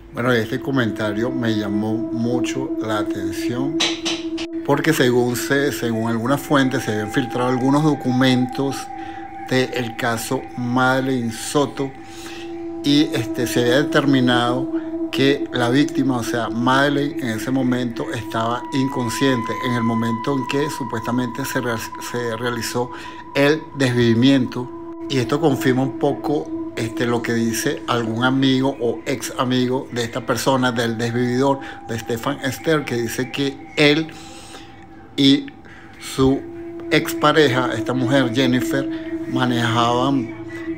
Bueno, este comentario me llamó mucho la atención porque según algunas fuentes se habían filtrado algunos documentos del caso Madeleine Soto y se había determinado que la víctima, o sea, Madeleine, en ese momento estaba inconsciente en el momento en que supuestamente se realizó el desvivimiento. Y esto confirma un poco lo que dice algún amigo o ex amigo de esta persona, del desvividor, de Stefan Ester, que dice que él y su expareja, esta mujer Jennifer, manejaban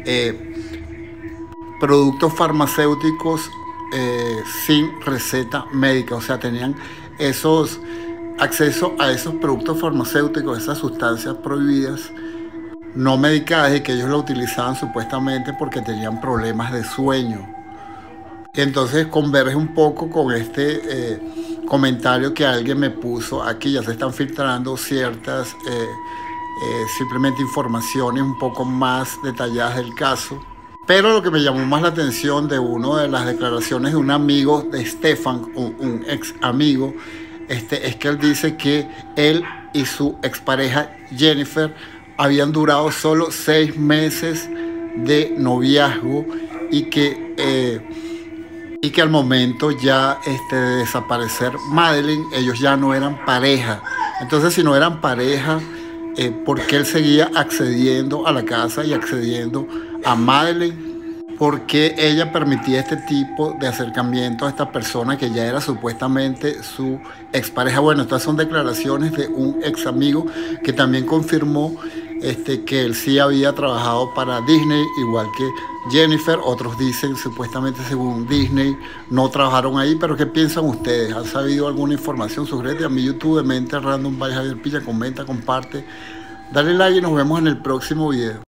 productos farmacéuticos sin receta médica, o sea, tenían acceso a esos productos farmacéuticos, esas sustancias prohibidas, no medicadas, y que ellos lo utilizaban supuestamente porque tenían problemas de sueño. Y entonces converge un poco con este comentario que alguien me puso aquí. Ya se están filtrando ciertas simplemente informaciones un poco más detalladas del caso. Pero lo que me llamó más la atención de una de las declaraciones de un amigo de Stefan, un ex amigo, es que él dice que él y su expareja Jennifer habían durado solo 6 meses de noviazgo y que al momento ya de desaparecer Madeleine, ellos ya no eran pareja. Entonces, si no eran pareja, ¿por qué él seguía accediendo a la casa y accediendo a Madeleine? ¿Por qué ella permitía este tipo de acercamiento a esta persona que ya era supuestamente su expareja? Bueno, estas son declaraciones de un ex amigo que también confirmó que él sí había trabajado para Disney, igual que Jennifer. Otros dicen, supuestamente según Disney, no trabajaron ahí. Pero ¿qué piensan ustedes? ¿Han sabido alguna información? Suscríbete a mi YouTube de Mente Random by Javier Pilla, comenta, comparte, dale like y nos vemos en el próximo video.